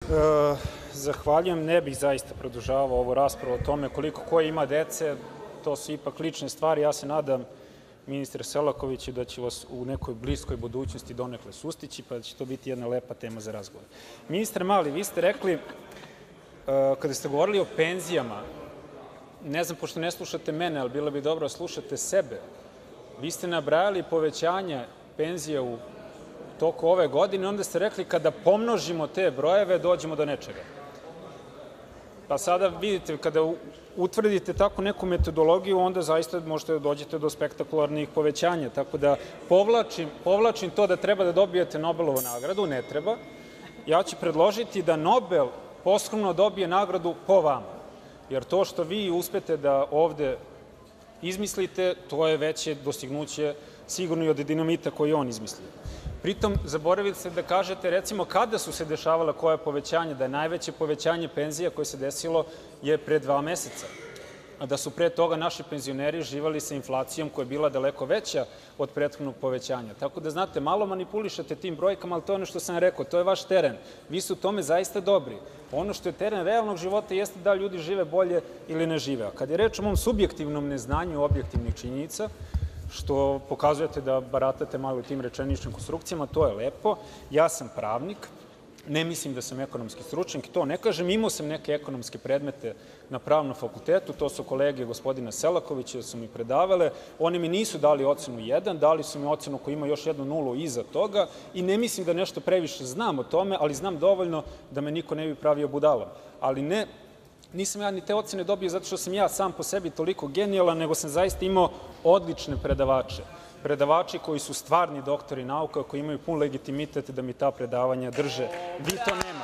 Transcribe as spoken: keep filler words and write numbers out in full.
Zahvaljujem. Ne bih zaista produžavao ovu raspravu o tome koliko ko ima dece. To su ipak lične stvari. Ja se nadam, ministre Selakoviću, da će vas u nekoj bliskoj budućnosti donekle sustići, pa da će to biti jedna lepa tema za razgovor. Ministre Mali, vi ste rekli, kada ste govorili o penzijama, ne znam, pošto ne slušate mene, ali bilo bi dobro da slušate sebe, vi ste nabrajali povećanje penzija u toku ove godine, onda ste rekli kada pomnožimo te brojeve, dođemo do nečega. Pa sada vidite, kada utvrdite tako neku metodologiju, onda zaista možete da dođete do spektakularnih povećanja. Tako da povlačim to da treba da dobijete Nobelovu nagradu, ne treba. Ja ću predložiti da Nobel posthumno dobije nagradu po vama. Jer to što vi uspete da ovde izmislite, to je veće dostignuće sigurno i od dinamita koji je on izmislio. Pritom, zaboravili ste da kažete, recimo, kada su se dešavala koja povećanja, da je najveće povećanje penzija koje se desilo je pre dva meseca, a da su pre toga naši penzioneri živali sa inflacijom koja je bila daleko veća od prethodnog povećanja. Tako da, znate, malo manipulišete tim brojkama, ali to je ono što sam rekao, to je vaš teren. Vi ste u tome zaista dobri. Ono što je teren realnog života jeste da ljudi žive bolje ili ne žive. A kad je reč o mom subjektivnom neznanju objektivnih činjenica, što pokazujete da baratate malo tim rečeničnim konstrukcijama, to je lepo. Ja sam pravnik, ne mislim da sam ekonomski stručnjak, to ne kažem. Imao sam neke ekonomske predmete na pravnom fakultetu, to su kolege gospodina Selakovića da su mi predavale. Oni mi nisu dali ocenu jedan, dali su mi ocenu koja ima još jednu nulu iza toga i ne mislim da nešto previše znam o tome, ali znam dovoljno da me niko ne bi pravio budalom. Ali ne, nisam ja ni te ocene dobio zato što sam ja sam po sebi toliko genijalan, nego sam zaista imao odlične predavače. Predavači koji su stvarni doktori nauka, koji imaju pun legitimitet da mi ta predavanja drže. Vi to nemate.